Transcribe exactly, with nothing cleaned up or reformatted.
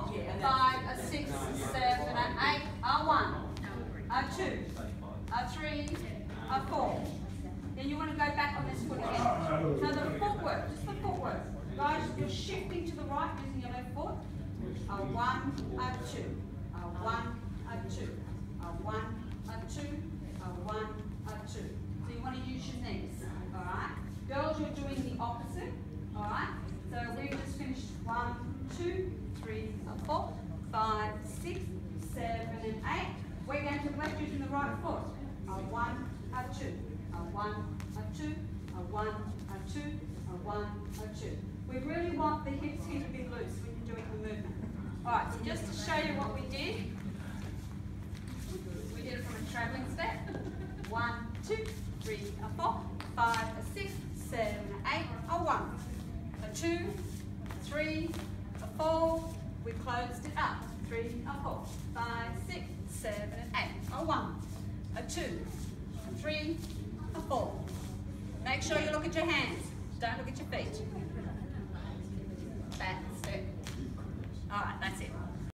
four, five, a six, seven, an eight, a one, a two, a three, a four. Then you want to go back on this foot again. Now the footwork, just the footwork. Guys, you're shifting to the right using your left foot. A one, a two, a one, a two, a one, a two, a one, a two. So you want to use your knees, all right? Girls, you're doing the opposite, all right? So we've just finished one, two, three, four, five, six, seven, and eight. We're going to left using the right foot. A one, a two, a one, a two, a one, a two, a one, a two. We really want the hips here to be loose when you're doing the movement. All right, so just to show you what we did, we did it from a travelling step. One, two, three, a four, five, a six, seven, eight, a one, a two, three, a four. We closed it up. Three, a four, five, six, seven, and eight. A one, a two, a three, a four. Make sure you look at your hands. Don't look at your feet. Back step. All right, that's it.